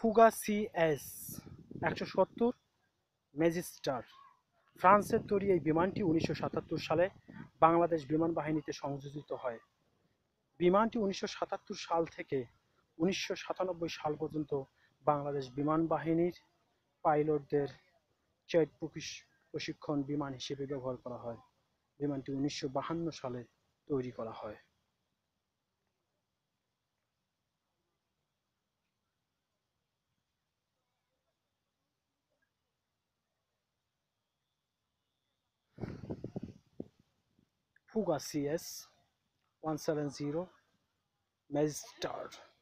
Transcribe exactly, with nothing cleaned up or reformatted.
Fouga C S একশো সত্তর ম্যাজিস্টার। ফ্রান্সের তৈরি এই বিমানটি উনিশশো সাতাত্তর সালে বাংলাদেশ বিমান বাহিনীতে সংযোজিত হয়। বিমানটি উনিশশো সাতাত্তর সাল থেকে উনিশশো সাতানব্বই সাল পর্যন্ত বাংলাদেশ বিমান বাহিনীর পাইলটদের জেট প্রশিক্ষণ বিমান হিসেবে ব্যবহার করা হয়। বিমানটি উনিশশো বাহান্ন সালে তৈরি করা হয়। Fouga C S one seven zero ম্যাজিস্টার।